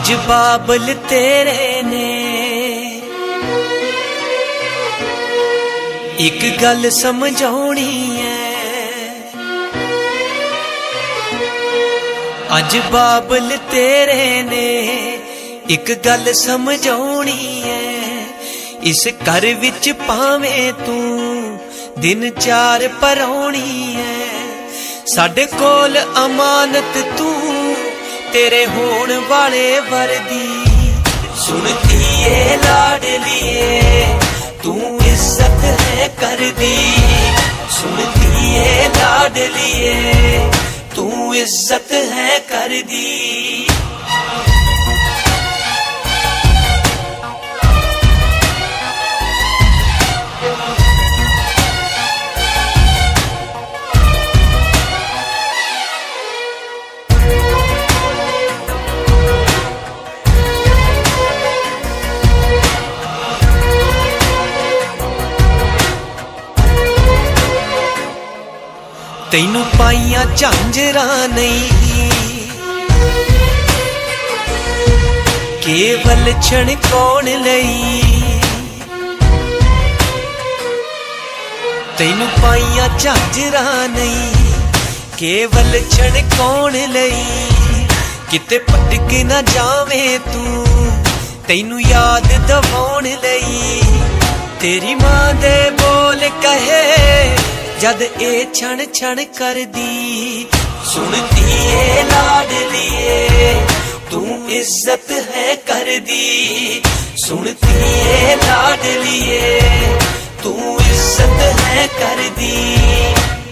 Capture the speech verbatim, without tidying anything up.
अज बाबल तेरे ने एक गल समझाउणी है। अज बाबल तेरे ने एक गल समझाउणी है। इस घर विच भावें तू दिन चार परौणी है। साडे कोल अमानत तू तेरे होण वाले वर्दी। सुनती है लाडलिए तू इज्जत है कर दी। सुनती है लाडलिए तू इज्जत है कर दी। तैनू पाइया झांजरा नहीं केवल छणकाउण लई। तैनू पाइया झांजरा नहीं केवल छणकाउण लई। किते भटक ना जावे तू तैनू याद दवाउण लई। तेरी मां दे बोल कहे जद ए छण छण कर दी। सुनती है लाडलिए तू इज्जत है कर दी। सुनती है लाडलिए तू इज्जत है कर दी।